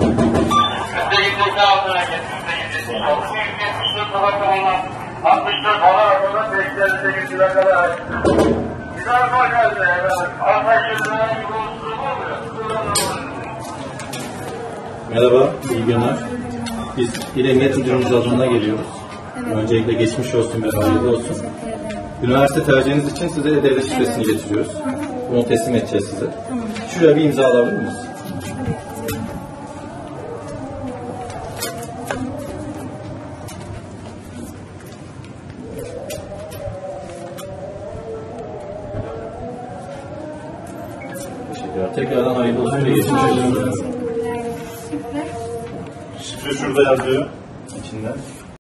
Merhaba, iyi günler. Biz İl Emniyet Müdürümüz adına geliyoruz. Evet. Öncelikle geçmiş olsun ve hayırlı olsun. Üniversite tercihiniz için size e-Devlet şifresini getiriyoruz. Bunu teslim edeceğiz size. Şuraya bir imza alabilir miyiz? Teşekkürler. Tekrardan hayırlı olsun ve geçmiş olsun. Şifre şurada yazıyor. İçinden.